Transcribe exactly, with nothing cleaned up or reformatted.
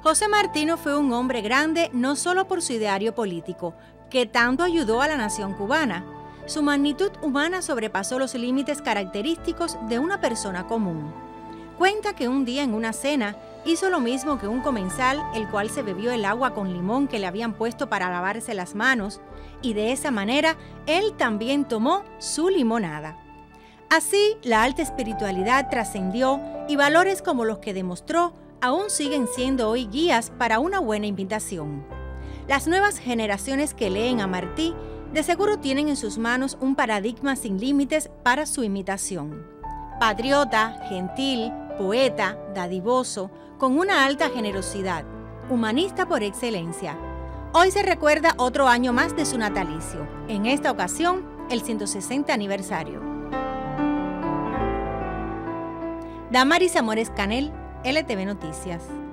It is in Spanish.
José Martino fue un hombre grande no solo por su ideario político, que tanto ayudó a la nación cubana. Su magnitud humana sobrepasó los límites característicos de una persona común. Cuenta que un día en una cena hizo lo mismo que un comensal, el cual se bebió el agua con limón que le habían puesto para lavarse las manos, y de esa manera él también tomó su limonada. Así, la alta espiritualidad trascendió y valores como los que demostró aún siguen siendo hoy guías para una buena invitación. Las nuevas generaciones que leen a Martí de seguro tienen en sus manos un paradigma sin límites para su imitación. Patriota, gentil, poeta, dadivoso, con una alta generosidad, humanista por excelencia. Hoy se recuerda otro año más de su natalicio, en esta ocasión el ciento sesenta aniversario. Damaris Amores Canel, L T V Noticias.